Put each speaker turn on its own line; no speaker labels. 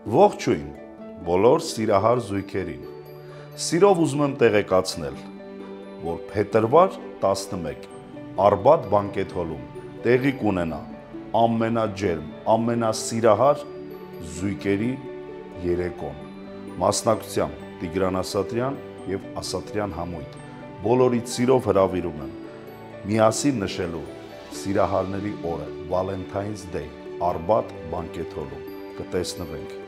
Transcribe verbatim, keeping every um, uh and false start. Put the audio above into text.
Ողջույն բոլոր սիրահար զույգերին։ Սիրով ուզում եմ տեղեկացնել, որ փետրվար տասնմեկ Arbat Banquet Hall-ում տեղի կունենա ամենաջերմ, ամենասիրահար զույգերի երեկոն։ Մասնակցությամբ Tigran Asatryan եւ Asatryan համույթ։ Բոլորիդ սիրով հրավիրում եմ միասին նշելու սիրահարների օրը Valentine's Day Arbat Banquet Hall-ում։ Կտեսնվենք։